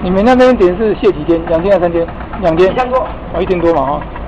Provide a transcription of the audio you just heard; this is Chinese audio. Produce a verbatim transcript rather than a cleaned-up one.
你们那边点是卸几天？两天还是三天？两天。 一天多。 哦，一天多嘛哈。